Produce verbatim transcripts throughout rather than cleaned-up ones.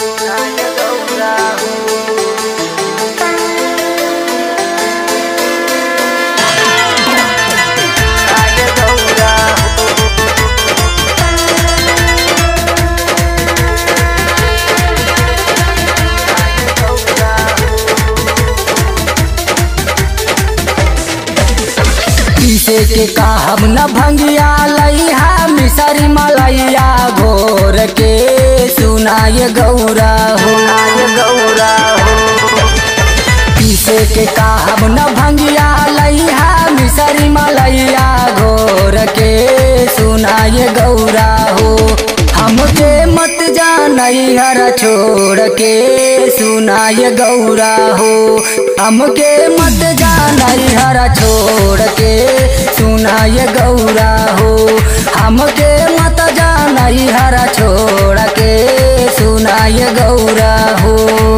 पीसे के कहब न भंगिया लइहा मिसरी मलैया घोर के सुनाय गौरा हो गौरा हो। पीसे के कहब न भंगिया लइहा मिसरी मलैया घोर के सुनाय गौरा हो। हमके मत जानई हर छोड़ के सुनाय गौरा हो। हमके मत जानई हर छोड़ के सुनाय गौरा हो। हमके मत जानई हर छोड़ के सुनाय गौरा हो।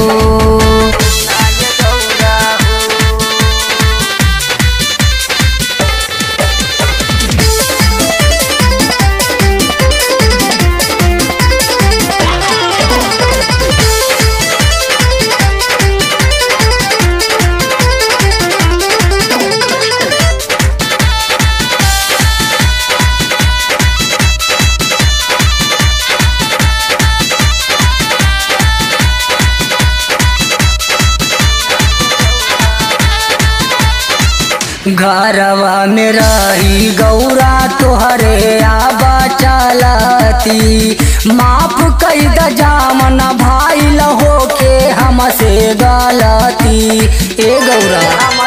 घरवा में रही गौरा तोहरे आबा चलती। माफ कई द जामन भाई लहो के हमसे गलती। ए गौरा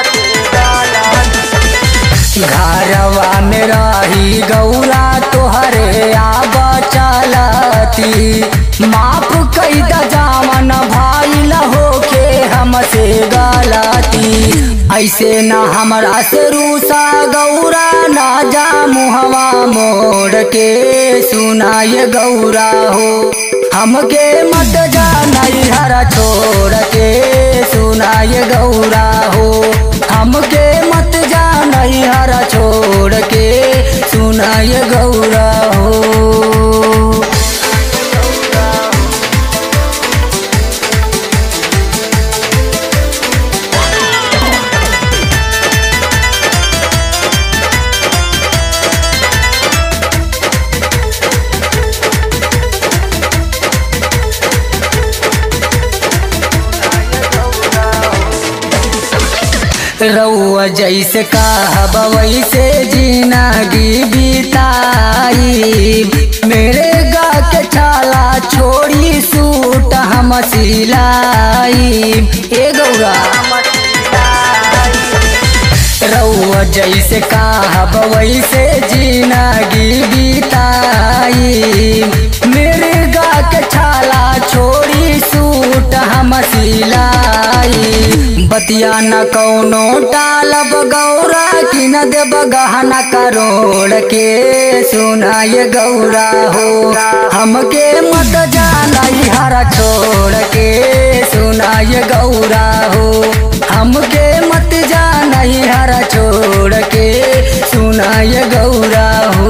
घरवा में रही गौरा तोहरे आबा चलती। माफ कई द जामन भाई लहो के हमसे गलती। ऐसे न हमरा से रूसा गौरा ना जा मुहवा मोड़ के सुनाय गौरा हो। हमके मत जानई हरा छोड़ के सुनाय गौरा हो। हमके मत जानई हरा छोड़ के सुनाय गौरा हो। रउआ जैसे कहब वैसे जिंदगी बिताई। मेरे गा के छाला छोड़ी सूट हम सिलाई। ए गौरा रउआ जैसे कहब वैसे जिंदगी बिताई। मेरे गा के छाला छोड़ी सूट हम सिलाई। बतिया न कौनो टालब गौरा कि न देब गहना करोड़ के सुनाय गौरा हो। हमके मत जानई हरा छोड़ के सुनाय गौरा हो। हमके मत जानई हरा छोड़ के सुनाय गौरा हो।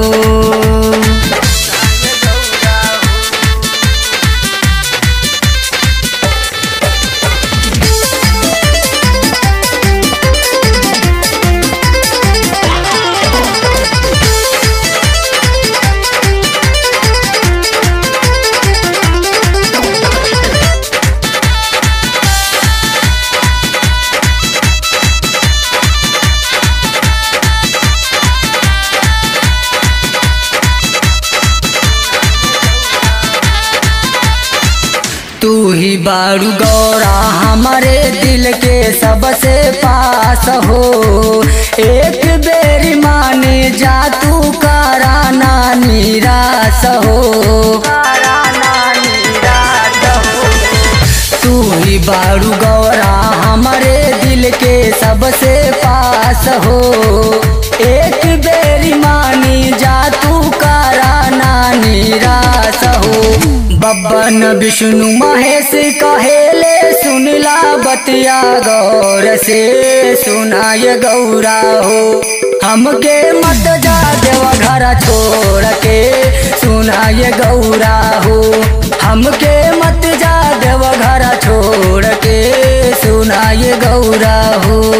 तू ही बारू गौरा हमारे दिल के सबसे पास हो। एक बेरी माने जा तू कराना निराश हो। तू ही बारू गौरा हमारे दिल के सबसे पास हो। एक बेरी मानी जा तू कराना निराश हो। बब्बन विष्णु महेश कहेले सुनला बतिया गौर से सुनाय गौरा हो। हमके मत जा देवा घर छोड़ के सुनाय गौरा हो। हमके मत जा हो।